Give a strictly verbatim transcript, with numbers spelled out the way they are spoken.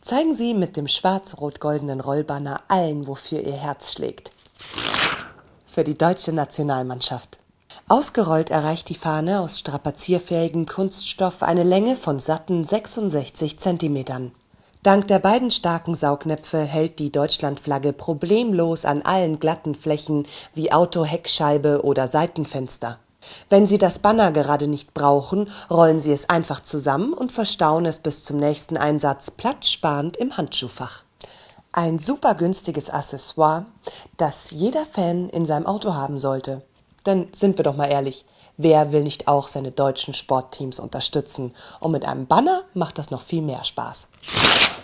Zeigen Sie mit dem schwarz-rot-goldenen Rollbanner allen, wofür Ihr Herz schlägt. Für die deutsche Nationalmannschaft. Ausgerollt erreicht die Fahne aus strapazierfähigem Kunststoff eine Länge von satten sechsundsechzig Zentimetern. Dank der beiden starken Saugnäpfe hält die Deutschlandflagge problemlos an allen glatten Flächen wie Auto-Heckscheibe oder Seitenfenster. Wenn Sie das Banner gerade nicht brauchen, rollen Sie es einfach zusammen und verstauen es bis zum nächsten Einsatz platzsparend im Handschuhfach. Ein super günstiges Accessoire, das jeder Fan in seinem Auto haben sollte. Denn sind wir doch mal ehrlich, wer will nicht auch seine deutschen Sportteams unterstützen? Und mit einem Banner macht das noch viel mehr Spaß.